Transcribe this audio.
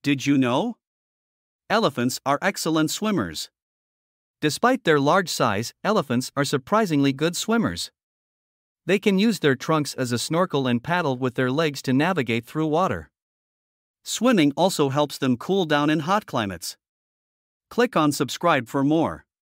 Did you know? Elephants are excellent swimmers. Despite their large size, elephants are surprisingly good swimmers. They can use their trunks as a snorkel and paddle with their legs to navigate through water. Swimming also helps them cool down in hot climates. Click on subscribe for more.